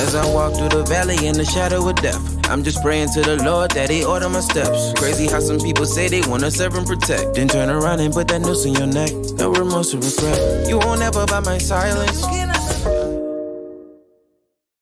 As I walk through the valley in the shadow of death, I'm just praying to the Lord that he order my steps. Crazy how some people say they wanna serve and protect, then turn around and put that noose in your neck. No remorse or regret. You won't ever buy my silence.